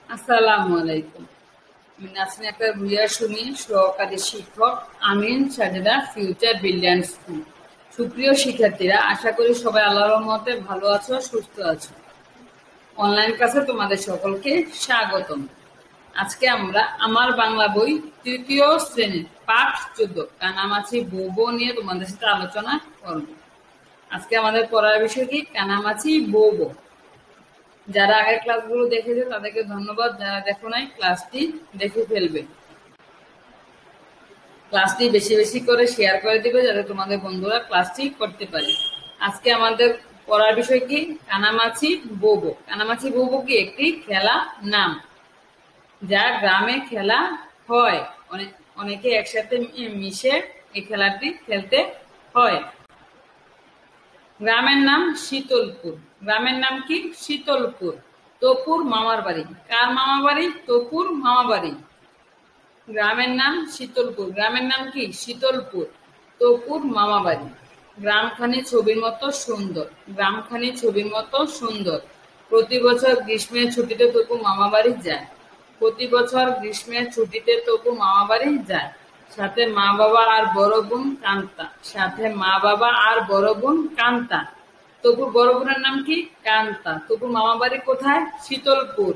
আসসালামু আলাইকুম। আমি নাসরিন আক্তার ভূঁইয়া সুমি, সহকারী শিক্ষক, Amin Sajeda future brilliant school. সুপ্রিয় শিক্ষার্থীরা, আশা করি সবাই আল্লাহর রহমতে ভালো আছো, সুস্থ আছো। অনলাইন ক্লাসে তোমাদের সকলকে স্বাগতম। আজকে আমরা আমার বাংলা বই তৃতীয় শ্রেণীর পাঠ 14 কানামাছি বউ নিয়ে তোমাদের সাথে আলোচনা করব। আজকে আমাদের পড়ার বিষয় কি? কানামাছি বউ। যারা আগের ক্লাসগুলো দেখেছে তাদেরকে ধন্যবাদ, যারা দেখো নাই ক্লাসটি দেখে ফেলবে। ক্লাসটি বেশি বেশি করে শেয়ার করে দিবে যাতে তোমাদের বন্ধুরা ক্লাসটি করতে পারে। আজকে আমাদের পড়ার বিষয় কি? কানামাছি বউ। কানামাছি বউ কি একটি খেলা নাম, যা গ্রামে খেলা হয়। অনেকে একসাথে মিশে এই খেলাটি খেলতে হয়। গ্রামের নাম শীতলপুর। গ্রামের নাম কি? শীতলপুর। তপুর মামার বাড়ি। কার মামা বাড়ি? তপুর মামা বাড়ি। গ্রামের নাম শীতলপুর। গ্রামের নাম কি? শীতলপুর। তপুর মামা বাড়ি। গ্রামখানি ছবির মতো সুন্দর। গ্রামখানি ছবির মতো সুন্দর। প্রতি বছর গ্রীষ্মের ছুটিতে তপু মামা বাড়ি যায়। প্রতি বছর গ্রীষ্মের ছুটিতে তপু মামা বাড়ি যায়। সাথে মা বাবা আর বড় বোন কান্তা। সাথে মা বাবা আর বড় বোন কান্তা। তপুর বড় বোনের নাম কি? কান্তা। তপুর মামা বাড়ি কোথায়? শীতলপুর।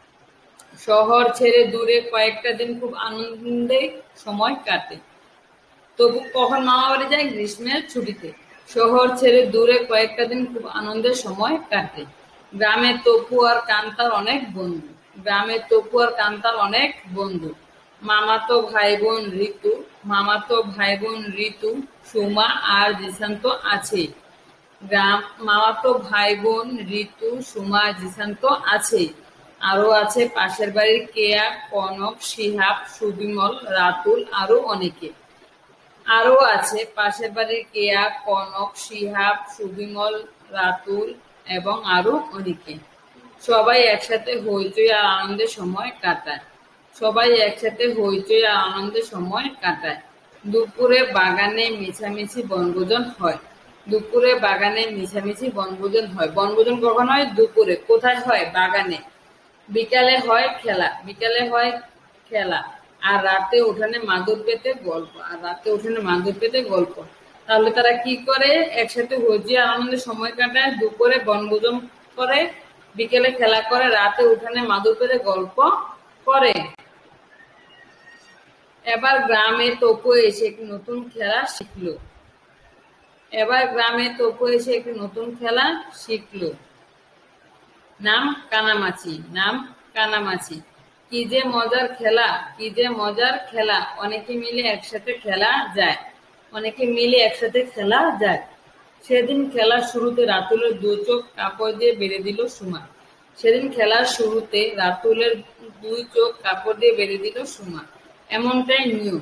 শহর ছেড়ে দূরে কয়েকটা দিন খুব আনন্দে সময় কাটে। তবু কখন মামা বাড়ি যায়? গ্রীষ্মের ছুটিতে। শহর ছেড়ে দূরে কয়েকটা দিন খুব আনন্দের সময় কাটে। গ্রামে তপু আর কান্তার অনেক বন্ধু। গ্রামে তপু আর কান্তার অনেক বন্ধু। মামাতো ভাই বোন ঋতু। মামাতো ভাই বোন ঋতু, সুমা আর জিসান্ত আছে। মামাতো ভাই বোন ঋতু, সুমা, জিসান্ত আছে। আরো আছে পাশের বাড়ির কেয়া, কনক, শিহাব, সুবিমল, রাতুল, আরো অনেকে। আরো আছে পাশের বাড়ির কেয়া, কনক, শিহাব, সুবিমল, রাতুল এবং আরো অনেকে। সবাই একসাথে হইচই আর আনন্দের সময় কাটায়। সবাই একসাথে হইচই আর আনন্দের সময় কাটায়। দুপুরে বাগানে মিছামিছি বনভোজন হয়। দুপুরে বাগানে মিছামিছি বনভোজন হয়। বনভোজন কখন হয়? দুপুরে। কোথায় হয়? বাগানে। বিকালে হয় খেলা। বিকালে হয় খেলা। আর রাতে উঠানে মাদুর পেতে গল্প। আর রাতে উঠানে মাদুর পেতে গল্প। তাহলে তারা কি করে? একসাথে হইচই আনন্দের সময় কাটায়। দুপুরে বনভোজন করে, বিকেলে খেলা করে, রাতে উঠানে মাদুর পেতে গল্প করে। এবার গ্রামে তপু এসে একটি নতুন খেলা শিখলো। এবার গ্রামে তপু এসে একটি নতুন খেলা শিখলো। নাম কানামাছি। নাম কানামাছি। কি যে মজার খেলা! কি যে মজার খেলা! অনেকে মিলে একসাথে খেলা যায়। অনেকে মিলে একসাথে খেলা যায়। সেদিন খেলার শুরুতে রাতুলের 2 চোখ কাপড় দিয়ে বেঁধে দিল সুমা। সেদিন খেলার শুরুতে রাতুলের 2 চোখ কাপড় দিয়ে বেঁধে দিল সুমা। এমনটাই নিয়ম।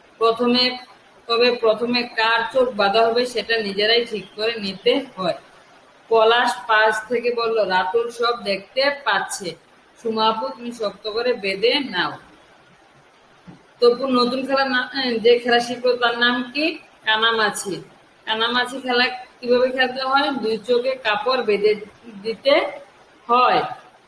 প্রথমে কার চোখ বাঁধা হবে সেটা নিজেরাই ঠিক করে নিতে হয়। পলাশ পাশ থেকে বলল, রাতুল সব দেখতে পাচ্ছে। সুমা আপু, তুমি শক্ত করে বেঁধে নাও। তপুর নতুন যে খেলা শিখলো তার নাম কি? কানামাছি। কানামাছি খেলা কিভাবে খেলতে হয়? 2 চোখে কাপড় বেঁধে দিতে হয়।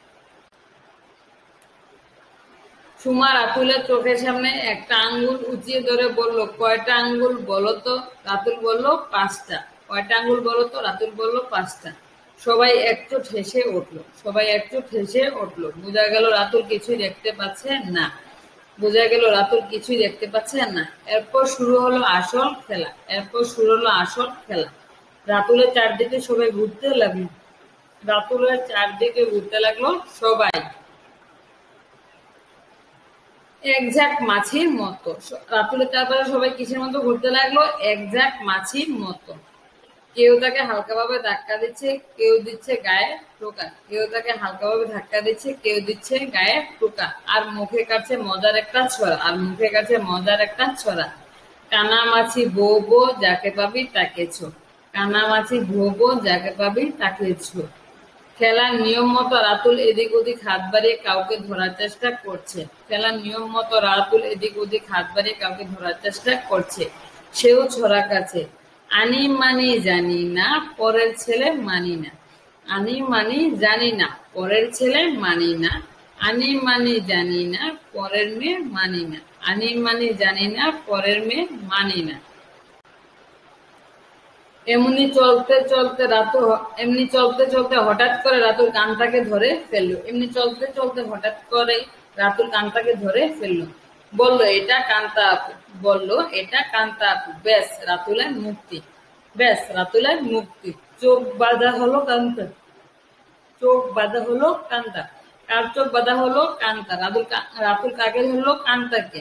সুমা রাতুলের চোখের সামনে একটা আঙ্গুল উঁচিয়ে ধরে বলল, কয়টা আঙ্গুল বলো তো? রাতুল বলল, 5টা। কয়টা আঙ্গুল বলো তো? রাতুল বলল, 5টা। সবাই একচোট হেসে উঠলো। সবাই একচোট হেসে উঠলো। বোঝা গেল রাতুল কিছুই দেখতে পাচ্ছে না। বোঝা গেল রাতুল কিছুই দেখতে পাচ্ছে না। এরপর শুরু হলো আসল খেলা। এরপর শুরু হলো আসল খেলা। রাতুলের চারদিকে সবাই ঘুরতে লাগলো। রাতুলের চারদিকে ঘুরতে লাগলো সবাই একঝাঁক মাছির মতো। রাতুলের চারপাশে সবাই কিসের মতো ঘুরতে লাগলো? একঝাঁক মাছির মতো। কেউ তাকে হালকাভাবে ধাক্কা দিচ্ছে, কেউ দিচ্ছে গায়ে টোকা। কেউ তাকে হালকাভাবে ধাক্কা দিচ্ছে, কেউ দিচ্ছে গায়ে টোকা। আর মুখে কাটছে মজার একটা ছড়া। আর মুখে কাটছে মজার একটা ছড়া। কানামাছি বউ বউ, যাকে পাবি তাকে ছো। কানামাছি বউ বউ, যাকে পাবি তাকে ছো। খেলার নিয়ম মতো রাতুল এদিক ওদিক হাত বাড়িয়ে কাউকে ধরার চেষ্টা করছে। খেলার নিয়ম মতো রাতুল এদিক ওদিক হাত বাড়িয়ে কাউকে ধরার চেষ্টা করছে। সেও ছড়া কাছে। আনি মানি জানি না, পরের ছেলে মানি না। আনি মানি জানি না, পরের ছেলে মানি না। আনি মানি জানি না, পরের মেয়ে মানি না। আনি মানি জানি না, পরের মেয়ে মানি না। এমনি চলতে চলতে হঠাৎ করে রাতুল কানটাকে ধরে ফেললো। এমনি চলতে চলতে হঠাৎ করে রাতুল কানটাকে ধরে ফেললো। বলল, এটা কান্তা আপু। বলল, এটা কান্তা আপু। ব্যাস রাতুলের মুক্তি। ব্যাস রাতুলের মুক্তি। চোখ বাঁধা হলো কান্তা। চোখ বাঁধা হলো কান্তা। কার চোখ বাঁধা হলো? কান্তা। রাতুল কাকে ধরলো? কান্তাকে।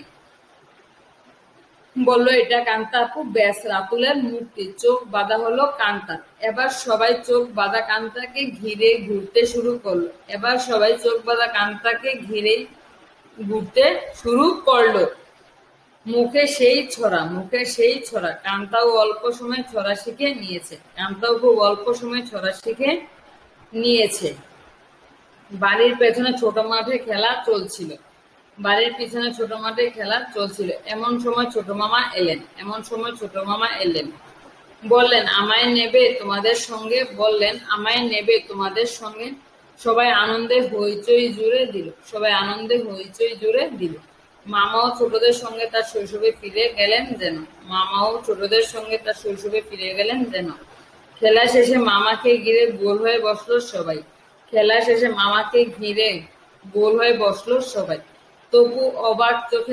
বলল, এটা কান্তা আপু। ব্যাস রাতুলের মুক্তি। চোখ বাঁধা হলো কান্তার। এবার সবাই চোখ বাঁধা কান্তাকে ঘিরে ঘুরতে শুরু করলো। এবার সবাই চোখ বাঁধা কান্তাকে ঘিরে ঘুরতে শুরু করলো। মুখে সেই ছড়া, মুখে সেই ছড়া। কান্তাও অল্প সময় ছড়া শিখে নিয়েছে। কান্তাও খুব অল্প সময় ছড়া শিখে নিয়েছে। বাড়ির পেছনে ছোট মাঠে খেলা চলছিল। বাড়ির পিছনে ছোট মাঠে খেলা চলছিল। এমন সময় ছোট মামা এলেন। এমন সময় ছোট মামা এলেন। বললেন, আমায় নেবে তোমাদের সঙ্গে? বললেন, আমায় নেবে তোমাদের সঙ্গে? সবাই আনন্দে হইচই জুড়ে দিল। সবাই আনন্দে হইচই জুড়ে দিল। মামাও ছোটদের সঙ্গে তার শৈশবে ফিরে গেলেন যেন। মামাও ছোটদের সঙ্গে তার শৈশবে ফিরে গেলেন যেন। খেলা শেষে মামাকে ঘিরে গোল হয়ে বসলো সবাই। খেলা শেষে মামাকে ঘিরে গোল হয়ে বসলো সবাই। তপু অবাক চোখে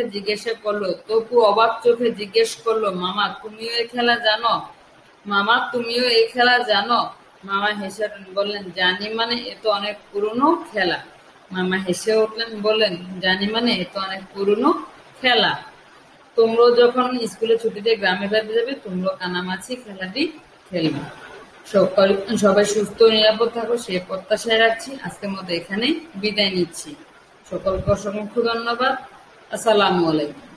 জিজ্ঞেস করলো, মামা তুমিও এই খেলা জানো? মামা তুমিও এই খেলা জানো? মামা হেসে বললেন, জানি মানে, এ তো অনেক পুরনো খেলা। মামা হেসে উঠলেন, বললেন, জানি মানে, এ তো অনেক পুরনো খেলা। তোমরাও যখন স্কুলে ছুটিতে গ্রামে বেড়াতে যাবে, তোমরাও কানামাছি খেলাটি খেলবে। সবাই সুস্থ ও নিরাপদ থাকো, সে প্রত্যাশায় রাখছি। আজকের মতো এখানে বিদায় নিচ্ছি। সকলকে অসংখ্য ধন্যবাদ। আসসালামু আলাইকুম।